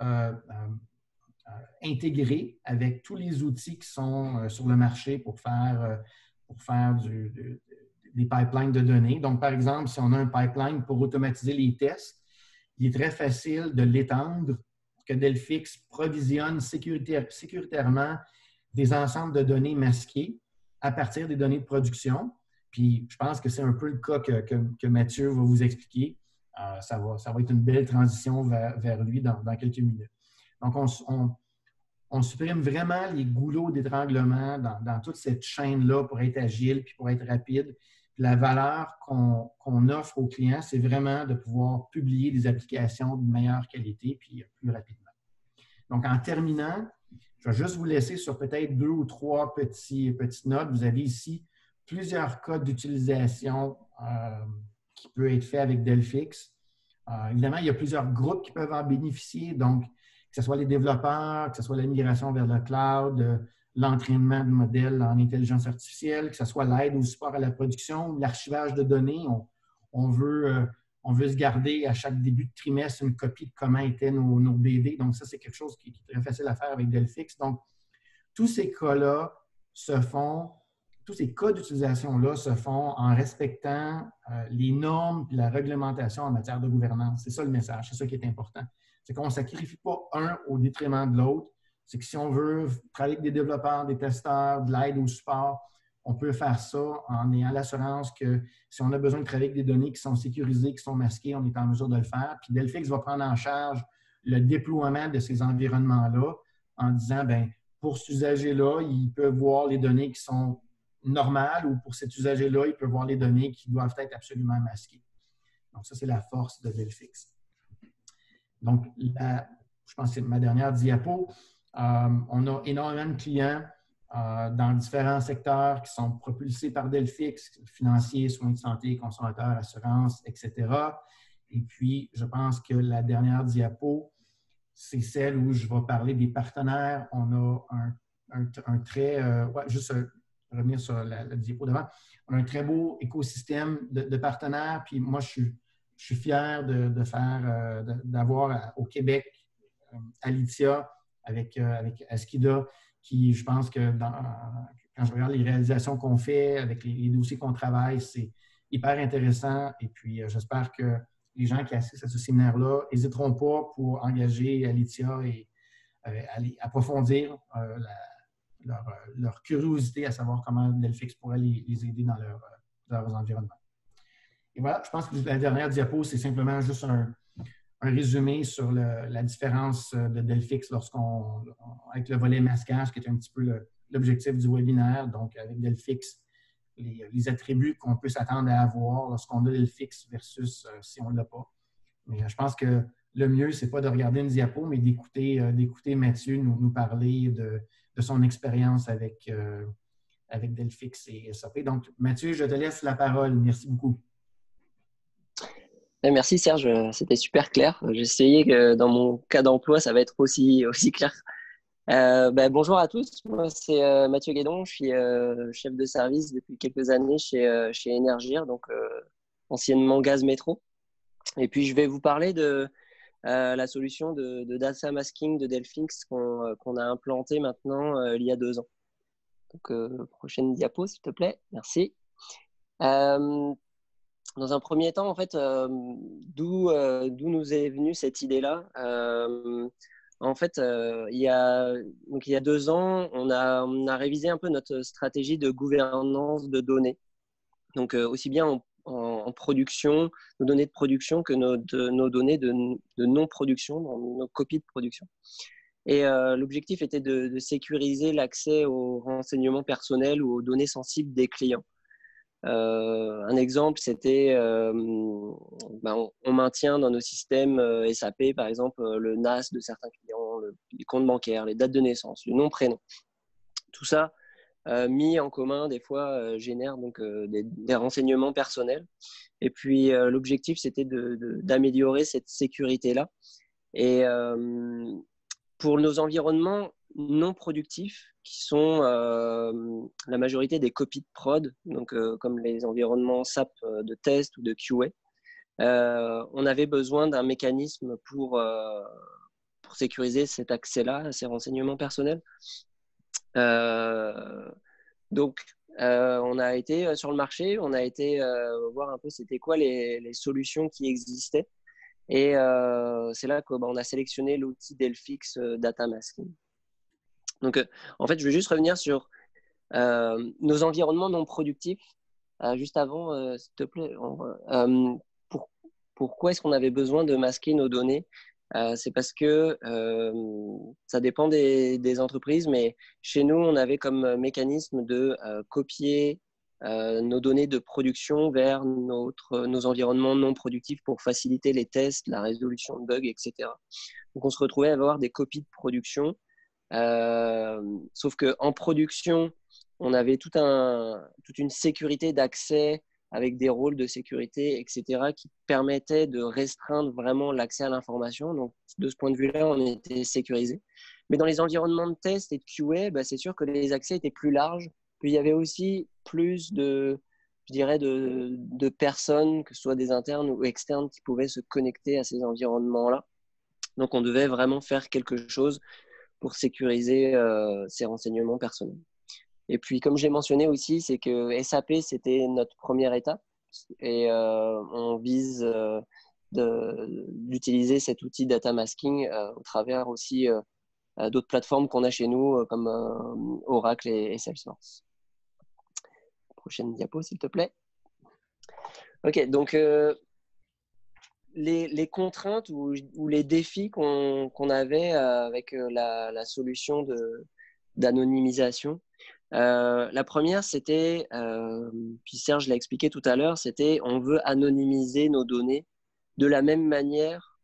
intégré avec tous les outils qui sont sur le marché pour faire des pipelines de données. Donc, par exemple, si on a un pipeline pour automatiser les tests, il est très facile de l'étendre pour que Delphix provisionne sécuritairement des ensembles de données masquées à partir des données de production. Puis, je pense que c'est un peu le cas que Mathieu va vous expliquer. Ça va être une belle transition vers lui dans quelques minutes. Donc, on supprime vraiment les goulots d'étranglement dans toute cette chaîne-là pour être agile puis pour être rapide. Puis la valeur qu'on offre aux clients, c'est vraiment de pouvoir publier des applications de meilleure qualité puis plus rapidement. Donc, en terminant, je vais juste vous laisser sur peut-être 2 ou 3 petites notes. Vous avez ici plusieurs cas d'utilisation qui peuvent être faits avec Delphix. Évidemment, il y a plusieurs groupes qui peuvent en bénéficier. Donc, que ce soit les développeurs, que ce soit la migration vers le cloud, l'entraînement de modèles en intelligence artificielle, que ce soit l'aide au support à la production, l'archivage de données. On veut se garder à chaque début de trimestre une copie de comment étaient nos BD. Donc, ça, c'est quelque chose qui est très facile à faire avec Delphix. Donc, tous ces cas-là tous ces cas d'utilisation-là se font en respectant les normes et la réglementation en matière de gouvernance. C'est ça le message, c'est ça qui est important. C'est qu'on ne sacrifie pas un au détriment de l'autre. C'est que si on veut travailler avec des développeurs, des testeurs, de l'aide au support, on peut faire ça en ayant l'assurance que si on a besoin de travailler avec des données qui sont sécurisées, qui sont masquées, on est en mesure de le faire. Puis Delphix va prendre en charge le déploiement de ces environnements-là en disant, bien, pour cet usager-là, il peut voir les données qui sont normales ou pour cet usager-là, il peut voir les données qui doivent être absolument masquées. Donc, ça, c'est la force de Delphix. Donc, je pense que c'est ma dernière diapo. On a énormément de clients dans différents secteurs qui sont propulsés par Delphix, financiers, soins de santé, consommateurs, assurances, etc. Et puis, je pense que la dernière diapo, c'est celle où je vais parler des partenaires. On a un très, juste revenir sur la diapo d'avant, on a un très beau écosystème de partenaires. Puis moi, je suis fier d'avoir au Québec Alitia avec Askida, qui, je pense que quand je regarde les réalisations qu'on fait, avec les dossiers qu'on travaille, c'est hyper intéressant. Et puis, j'espère que les gens qui assistent à ce séminaire-là n'hésiteront pas pour engager Alitia et aller approfondir leur curiosité à savoir comment Delphix pourrait les aider dans leurs environnements. Et voilà, je pense que la dernière diapo, c'est simplement juste un résumé sur la différence de Delphix avec le volet masquage, qui est un petit peu l'objectif du webinaire. Donc, avec Delphix, les attributs qu'on peut s'attendre à avoir lorsqu'on a Delphix versus si on ne l'a pas. Mais je pense que le mieux, ce n'est pas de regarder une diapo, mais d'écouter Mathieu nous parler de son expérience avec Delphix et SAP. Donc, Mathieu, je te laisse la parole. Merci beaucoup. Merci Serge, c'était super clair. J'ai essayé que dans mon cas d'emploi, ça va être aussi clair. Bonjour à tous, moi c'est Mathieu Guédon, je suis chef de service depuis quelques années chez Énergir, donc anciennement Gaz Métro. Et puis je vais vous parler de la solution de data masking de Delphix qu'on a implanté maintenant il y a 2 ans. Donc prochaine diapo s'il te plaît, merci. Dans un premier temps, en fait, d'où nous est venue cette idée-là en fait, il y a 2 ans, on a révisé un peu notre stratégie de gouvernance de données. Donc, aussi bien en production, nos données de production que nos données de non-production, nos copies de production. Et l'objectif était de sécuriser l'accès aux renseignements personnels ou aux données sensibles des clients. Un exemple, c'était on maintient dans nos systèmes SAP, par exemple, le NAS de certains clients, les comptes bancaires, les dates de naissance, le nom, prénom. Tout ça, mis en commun, des fois, génère donc des renseignements personnels. Et puis, l'objectif, c'était d'améliorer cette sécurité-là. Et pour nos environnements non productifs, qui sont la majorité des copies de prod, donc comme les environnements SAP de test ou de QA, on avait besoin d'un mécanisme pour sécuriser cet accès-là à ces renseignements personnels. Donc, on a été sur le marché, on a été voir un peu c'était quoi les solutions qui existaient. Et c'est là qu'on a sélectionné l'outil Delphix Data Masking. Donc, en fait, je vais juste revenir sur nos environnements non productifs. Juste avant, s'il te plaît, pourquoi est-ce qu'on avait besoin de masquer nos données? C'est parce que ça dépend des entreprises, mais chez nous, on avait comme mécanisme de copier nos données de production vers nos environnements non productifs pour faciliter les tests, la résolution de bugs, etc. Donc, on se retrouvait à avoir des copies de production. Sauf qu'en production, on avait toute une sécurité d'accès avec des rôles de sécurité, etc., qui permettaient de restreindre vraiment l'accès à l'information. Donc, de ce point de vue-là, on était sécurisé. Mais dans les environnements de test et de QA, c'est sûr que les accès étaient plus larges. Puis, il y avait aussi plus de personnes, que ce soit des internes ou externes, qui pouvaient se connecter à ces environnements-là. Donc, on devait vraiment faire quelque chose pour sécuriser ces renseignements personnels. Et puis, comme je l'ai mentionné aussi, c'est que SAP, c'était notre première étape. Et on vise d'utiliser cet outil data masking au travers aussi d'autres plateformes qu'on a chez nous, comme Oracle et Salesforce. Prochaine diapo, s'il te plaît. OK, donc les contraintes ou les défis qu'on avait avec la solution d'anonymisation. La première, c'était, puis Serge l'a expliqué tout à l'heure, c'était on veut anonymiser nos données de la même manière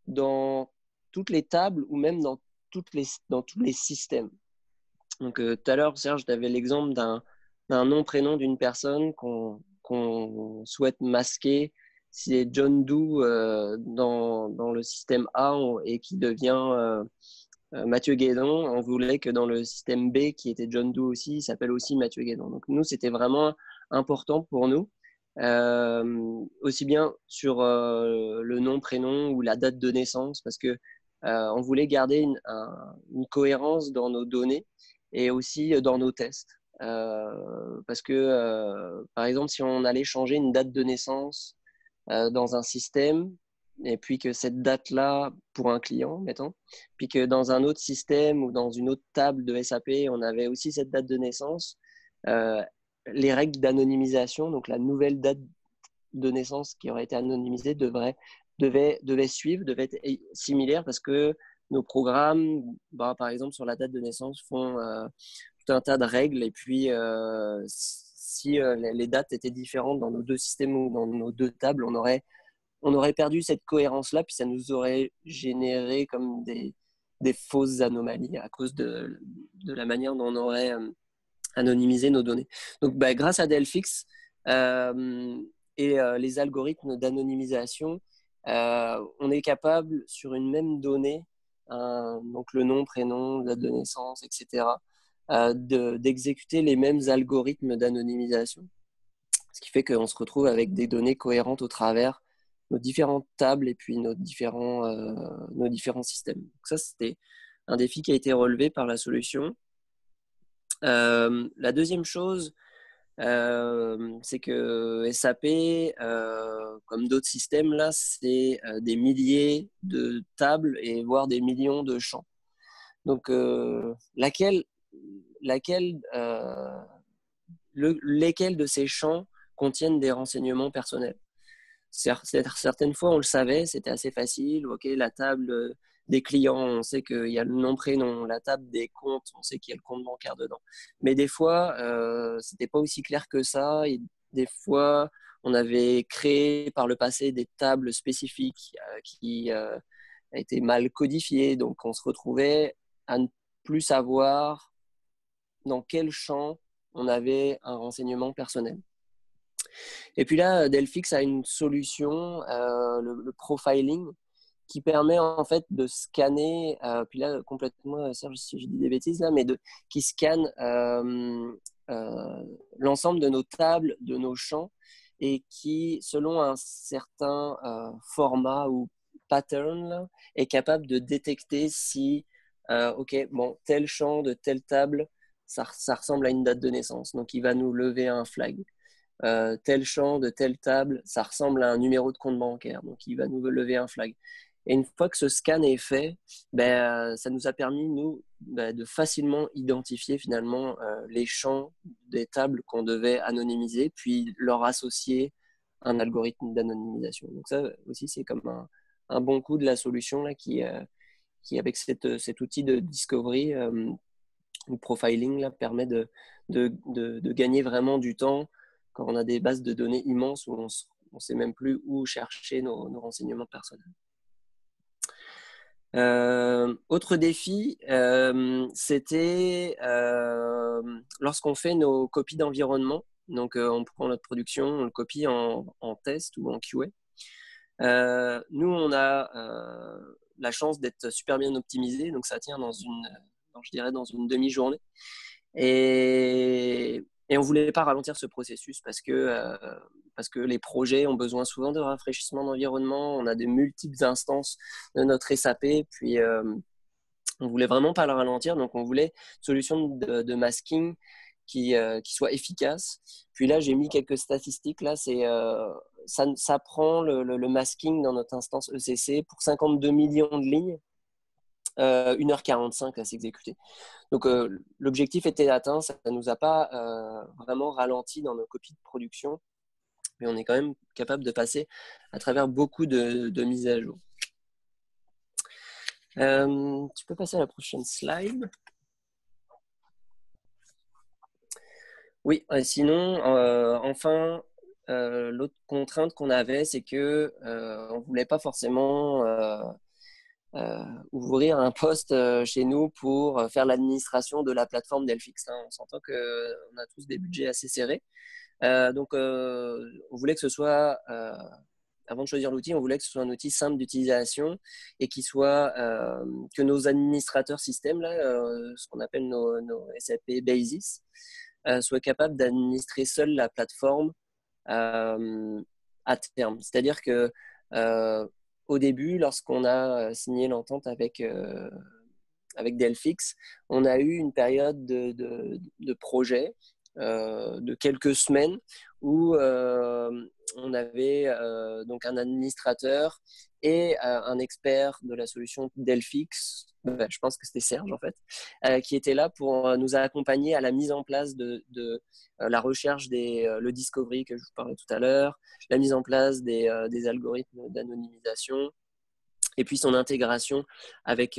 dans toutes les tables ou même dans tous les systèmes. Donc, tout à l'heure, Serge, tu avais l'exemple d'un nom-prénom d'une personne qu'on souhaite masquer. Si c'est John Doe dans le système A et qui devient Mathieu Guédon, on voulait que dans le système B, qui était John Doe aussi, il s'appelle aussi Mathieu Guédon. Donc, nous, c'était vraiment important pour nous. Aussi bien sur le nom, prénom ou la date de naissance, parce que on voulait garder une cohérence dans nos données et aussi dans nos tests. Parce que, par exemple, si on allait changer une date de naissance dans un système, et puis que cette date-là, pour un client, mettons, puis que dans un autre système ou dans une autre table de SAP, on avait aussi cette date de naissance, les règles d'anonymisation, donc la nouvelle date de naissance qui aurait été anonymisée devait suivre, devait être similaire parce que nos programmes, par exemple sur la date de naissance, font tout un tas de règles et puis si les dates étaient différentes dans nos deux systèmes ou dans nos deux tables, on aurait perdu cette cohérence-là, puis ça nous aurait généré comme des fausses anomalies à cause de la manière dont on aurait anonymisé nos données. Donc, grâce à Delphix et les algorithmes d'anonymisation, on est capable, sur une même donnée, donc le nom, prénom, date de naissance, etc., d'exécuter les mêmes algorithmes d'anonymisation. Ce qui fait qu'on se retrouve avec des données cohérentes au travers nos différentes tables et puis nos différents systèmes. Donc ça, c'était un défi qui a été relevé par la solution. La deuxième chose, c'est que SAP, comme d'autres systèmes, là, c'est des milliers de tables et voire des millions de champs. Donc, lesquels de ces champs contiennent des renseignements personnels. Certaines fois, on le savait, c'était assez facile. Ok, la table des clients, on sait qu'il y a le nom, prénom. La table des comptes, on sait qu'il y a le compte bancaire dedans. Mais des fois, c'était pas aussi clair que ça. Et des fois, on avait créé par le passé des tables spécifiques qui étaient mal codifiées. Donc, on se retrouvait à ne plus savoir dans quel champ on avait un renseignement personnel. Et puis là, Delphix a une solution, le profiling, qui permet en fait de scanner, puis là complètement, Serge, si je dis des bêtises là, mais qui scanne l'ensemble de nos tables, de nos champs, et qui, selon un certain format ou pattern, là, est capable de détecter si, ok, bon, tel champ de telle table, ça ressemble à une date de naissance. Donc, il va nous lever un flag. Tel champ de telle table, ça ressemble à un numéro de compte bancaire. Donc, il va nous lever un flag. Et une fois que ce scan est fait, ça nous a permis, nous, de facilement identifier finalement les champs des tables qu'on devait anonymiser, puis leur associer un algorithme d'anonymisation. Donc ça aussi, c'est comme un bon coup de la solution là, qui avec cet outil de discovery ou profiling, là, permet de gagner vraiment du temps quand on a des bases de données immenses où on ne sait même plus où chercher nos renseignements personnels. Autre défi, c'était lorsqu'on fait nos copies d'environnement. Donc, on prend notre production, on le copie en test ou en QA. Nous, on a la chance d'être super bien optimisé, donc ça tient je dirais dans une demi-journée. Et on ne voulait pas ralentir ce processus parce que les projets ont besoin souvent de rafraîchissement d'environnement. On a de multiples instances de notre SAP, puis on ne voulait vraiment pas le ralentir. Donc, on voulait une solution de masking qui soit efficace. Puis là, j'ai mis quelques statistiques. Là, ça prend le masking dans notre instance ECC pour 52 millions de lignes. 1h45 à s'exécuter. Donc, l'objectif était atteint. Ça ne nous a pas vraiment ralenti dans nos copies de production, mais on est quand même capable de passer à travers beaucoup de mises à jour. Tu peux passer à la prochaine slide. Oui, sinon, enfin, l'autre contrainte qu'on avait, c'est que on ne voulait pas forcément ouvrir un poste chez nous pour faire l'administration de la plateforme Delphix. On s'entend qu'on a tous des budgets assez serrés. Donc, on voulait que ce soit, avant de choisir l'outil, on voulait que ce soit un outil simple d'utilisation et que nos administrateurs système, là, ce qu'on appelle nos SAP Basis, soient capables d'administrer seuls la plateforme à terme. C'est-à-dire que au début, lorsqu'on a signé l'entente avec Delphix, on a eu une période de projet de quelques semaines où on avait donc un administrateur et un expert de la solution Delphix, je pense que c'était Serge en fait, qui était là pour nous accompagner à la mise en place de la recherche le discovery que je vous parlais tout à l'heure, la mise en place des algorithmes d'anonymisation, et puis son intégration avec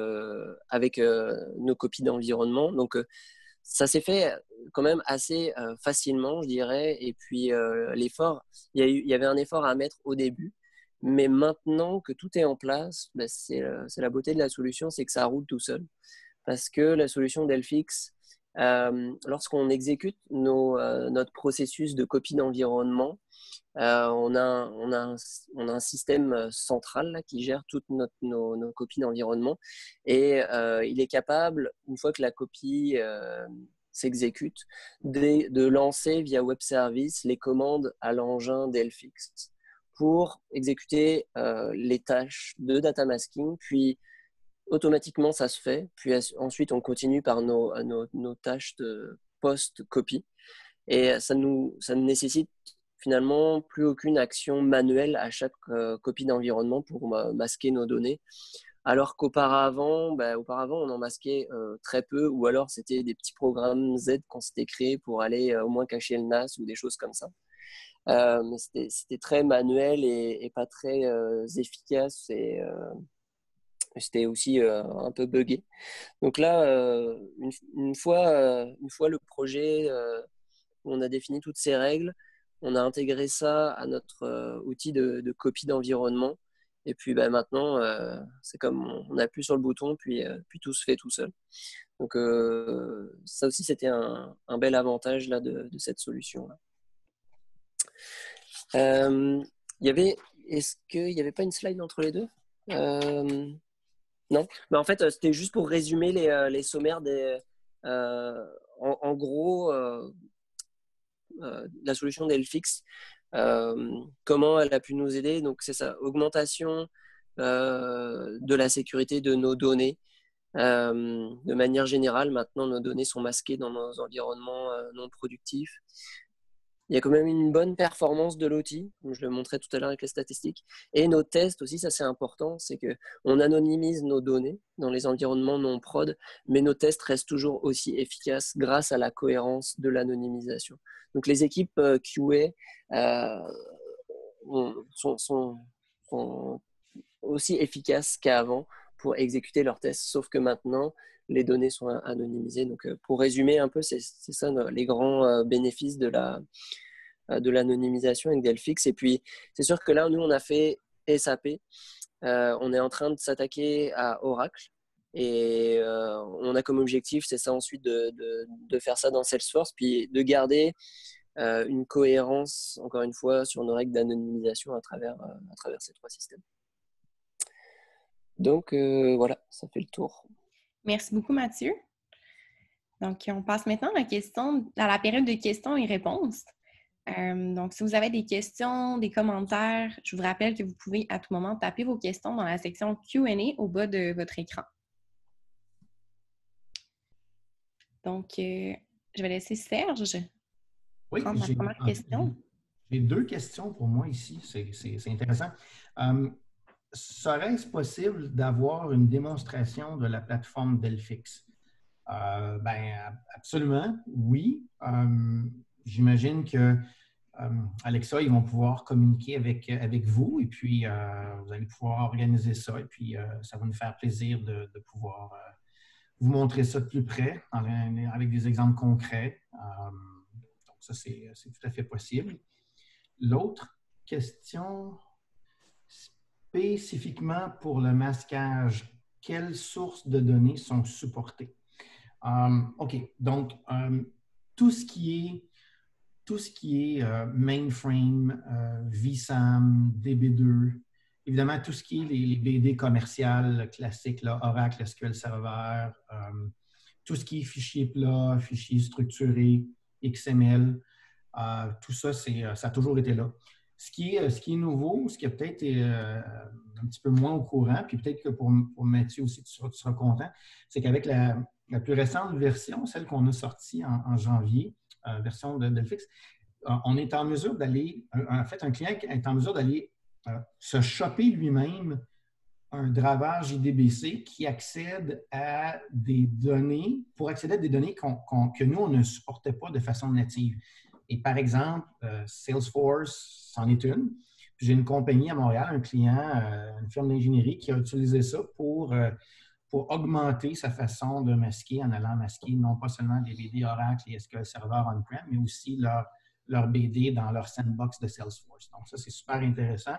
nos copies d'environnement. Donc, ça s'est fait quand même assez facilement, je dirais. Et puis, il y avait un effort à mettre au début. Mais maintenant que tout est en place, c'est la beauté de la solution, c'est que ça roule tout seul. Parce que la solution Delphix, lorsqu'on exécute notre processus de copie d'environnement, on a un système central là, qui gère toutes nos copies d'environnement et il est capable, une fois que la copie s'exécute, de lancer via web service les commandes à l'engin Delphix pour exécuter les tâches de data masking, puis automatiquement ça se fait, puis ensuite on continue par nos tâches de post-copie et ça ne nécessite finalement plus aucune action manuelle à chaque copie d'environnement pour masquer nos données. Alors qu'auparavant, on en masquait très peu, ou alors c'était des petits programmes Z qu'on s'était créés pour aller au moins cacher le NAS ou des choses comme ça. Mais c'était très manuel et pas très efficace et c'était aussi un peu buggé. Donc là, une fois le projet, on a défini toutes ces règles, on a intégré ça à notre outil de copie d'environnement. Et puis maintenant, c'est comme on appuie sur le bouton, puis tout se fait tout seul. Donc ça aussi, c'était un bel avantage là, de cette solution-là. Est-ce qu'il n'y avait pas une slide entre les deux? Non, mais en fait, c'était juste pour résumer les sommaires en gros, la solution Delphix, comment elle a pu nous aider. Donc, c'est ça, augmentation de la sécurité de nos données. De manière générale, maintenant, nos données sont masquées dans nos environnements non productifs. Il y a quand même une bonne performance de l'outil, comme je le montrais tout à l'heure avec les statistiques. Et nos tests aussi, ça c'est important, c'est qu'on anonymise nos données dans les environnements non prod, mais nos tests restent toujours aussi efficaces grâce à la cohérence de l'anonymisation. Donc les équipes QA sont aussi efficaces qu'avant pour exécuter leurs tests, sauf que maintenant, les données sont anonymisées. Donc, pour résumer un peu, c'est ça les grands bénéfices de l'anonymisation avec Delphix. Et puis, c'est sûr que là, nous, on a fait SAP. On est en train de s'attaquer à Oracle. Et on a comme objectif, c'est ça ensuite, de faire ça dans Salesforce, puis de garder une cohérence, encore une fois, sur nos règles d'anonymisation à travers ces trois systèmes. Donc, voilà, ça fait le tour. Merci beaucoup, Mathieu. Donc, on passe maintenant à la période de questions et réponses. Donc, si vous avez des questions, des commentaires, je vous rappelle que vous pouvez à tout moment taper vos questions dans la section Q&A au bas de votre écran. Donc, je vais laisser Serge prendre la première question. J'ai deux questions pour moi ici. C'est intéressant. Serait-ce possible d'avoir une démonstration de la plateforme Delphix? Absolument, oui. J'imagine que Alexa, ils vont pouvoir communiquer avec vous et puis vous allez pouvoir organiser ça et puis ça va nous faire plaisir de pouvoir vous montrer ça de plus près avec des exemples concrets. Donc ça, c'est tout à fait possible. L'autre question, spécifiquement pour le masquage, quelles sources de données sont supportées? OK, donc tout ce qui est mainframe, vSAM, DB2, évidemment tout ce qui est les BD commerciales classiques, là, Oracle, SQL Server, tout ce qui est fichiers plats, fichiers structurés, XML, tout ça, ça a toujours été là. Ce qui est nouveau, ce qui a peut-être un petit peu moins au courant, puis peut-être que pour Mathieu aussi, tu seras content, c'est qu'avec la plus récente version, celle qu'on a sortie en janvier, version de Delphix, on est en mesure d'aller, en fait, un client est en mesure d'aller se choper lui-même un dravage IDBC qui accède à des données, pour accéder à des données que nous, on ne supportait pas de façon native. Et par exemple, Salesforce, c'en est une. J'ai une compagnie à Montréal, un client, une firme d'ingénierie qui a utilisé ça pour augmenter sa façon de masquer en allant masquer non pas seulement des BD Oracle et SQL Server on-prem, mais aussi leur BD dans leur sandbox de Salesforce. Donc, ça, c'est super intéressant.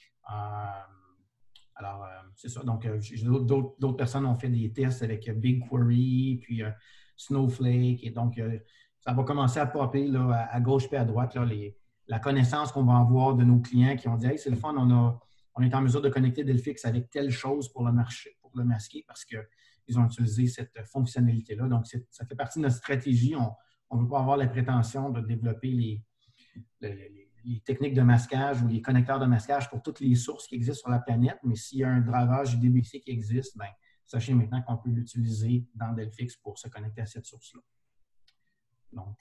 Alors, c'est ça. Donc, d'autres personnes ont fait des tests avec BigQuery, puis Snowflake. Et donc, ça va commencer à popper là, à gauche et à droite là, la connaissance qu'on va avoir de nos clients qui ont dit « Hey, c'est le fun, on est en mesure de connecter Delphix avec telle chose pour le marché, pour le masquer, parce qu'ils ont utilisé cette fonctionnalité-là. » Donc, ça fait partie de notre stratégie. On ne veut pas avoir la prétention de développer les techniques de masquage ou les connecteurs de masquage pour toutes les sources qui existent sur la planète, mais s'il y a un dravage IDBC qui existe, bien, sachez maintenant qu'on peut l'utiliser dans Delphix pour se connecter à cette source-là. Donc,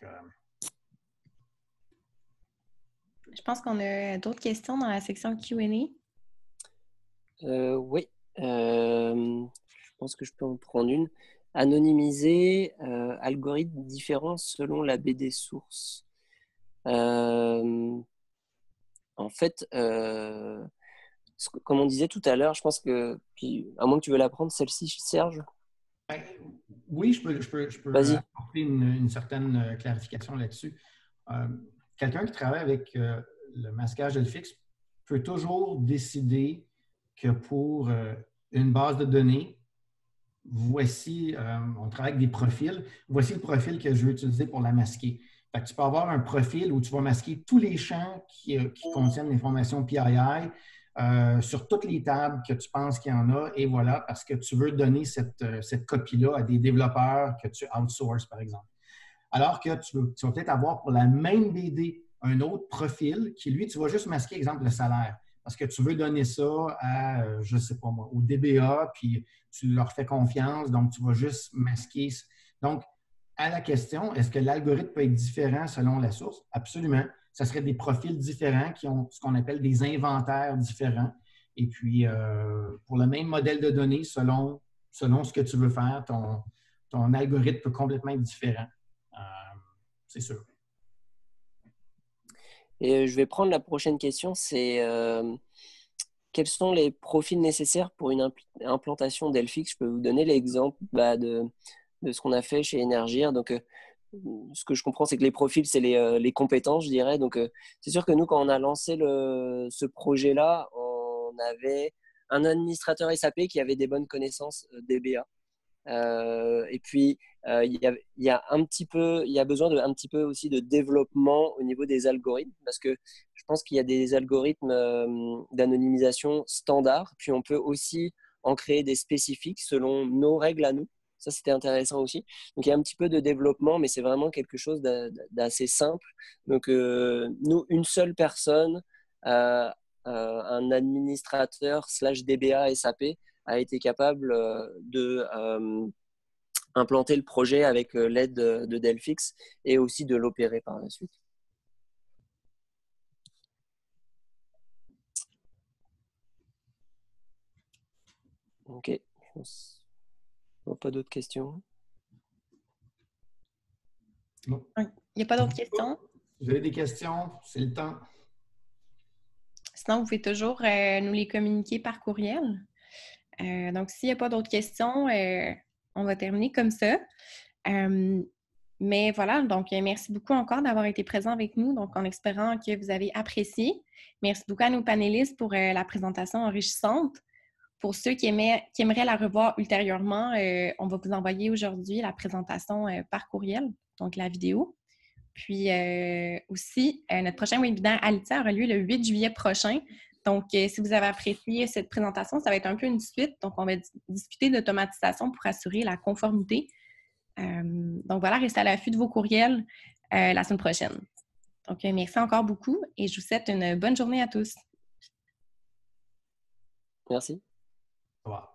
je pense qu'on a d'autres questions dans la section Q&A. Oui, je pense que je peux en prendre une. Anonymiser, algorithme différent selon la BD source. En fait, comme on disait tout à l'heure, je pense que, puis, à moins que tu veux la prendre, celle-ci, Serge. Oui, je peux apporter une certaine clarification là-dessus. Quelqu'un qui travaille avec le masquage Delphix peut toujours décider que pour une base de données, voici, on travaille avec des profils, voici le profil que je veux utiliser pour la masquer. Fait que tu peux avoir un profil où tu vas masquer tous les champs qui contiennent l'information PII sur toutes les tables que tu penses qu'il y en a, et voilà, parce que tu veux donner cette copie-là à des développeurs que tu outsources, par exemple. Alors que tu vas peut-être avoir pour la même BD un autre profil qui, lui, tu vas juste masquer, exemple, le salaire. Parce que tu veux donner ça à, je ne sais pas moi, au DBA, puis tu leur fais confiance, donc tu vas juste masquer. Donc, à la question, est-ce que l'algorithme peut être différent selon la source? Absolument. Ça serait des profils différents qui ont ce qu'on appelle des inventaires différents. Et puis, pour le même modèle de données, selon ce que tu veux faire, ton algorithme peut complètement être différent. C'est sûr. Et je vais prendre la prochaine question, c'est quels sont les profils nécessaires pour une implantation Delphix? Je peux vous donner l'exemple de ce qu'on a fait chez Énergir. Donc, ce que je comprends, c'est que les profils, c'est les compétences, je dirais. Donc, c'est sûr que nous, quand on a lancé ce projet-là, on avait un administrateur SAP qui avait des bonnes connaissances DBA. Et puis, il y a besoin un petit peu aussi de développement au niveau des algorithmes, parce que je pense qu'il y a des algorithmes d'anonymisation standards, puis on peut aussi en créer des spécifiques selon nos règles à nous. Ça, c'était intéressant aussi. Donc, il y a un petit peu de développement, mais c'est vraiment quelque chose d'assez simple. Donc, nous, une seule personne, un administrateur / DBA SAP, a été capable de implanter le projet avec l'aide de Delphix et aussi de l'opérer par la suite. Ok. Pas d'autres questions? Non. Il n'y a pas d'autres questions? Vous avez des questions? C'est le temps. Sinon, vous pouvez toujours nous les communiquer par courriel. Donc, s'il n'y a pas d'autres questions, on va terminer comme ça. Mais voilà, donc merci beaucoup encore d'avoir été présent avec nous, donc en espérant que vous avez apprécié. Merci beaucoup à nos panélistes pour la présentation enrichissante. Pour ceux qui aimeraient la revoir ultérieurement, on va vous envoyer aujourd'hui la présentation par courriel, donc la vidéo. Puis aussi, notre prochain webinaire Alitia aura lieu le 8 juillet prochain. Donc, si vous avez apprécié cette présentation, ça va être un peu une suite. Donc, on va discuter d'automatisation pour assurer la conformité. Donc, voilà, restez à l'affût de vos courriels la semaine prochaine. Donc, merci encore beaucoup et je vous souhaite une bonne journée à tous. Merci. Au revoir.